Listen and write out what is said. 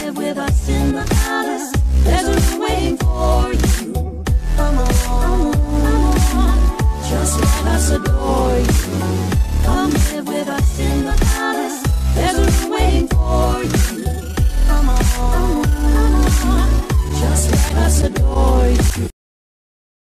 live with us in the palace. There's a room waiting for